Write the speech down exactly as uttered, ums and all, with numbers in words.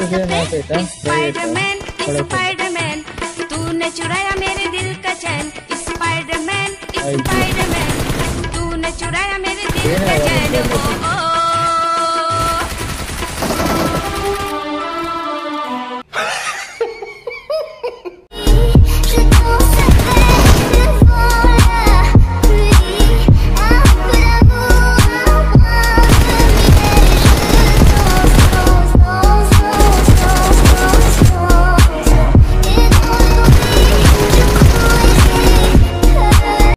पे Spiderman Spiderman तूने चुराया मेरे दिल का चैन स्पाइडरमैन स्पाइडरमैन तूने चुराया मेरे दिल का चैन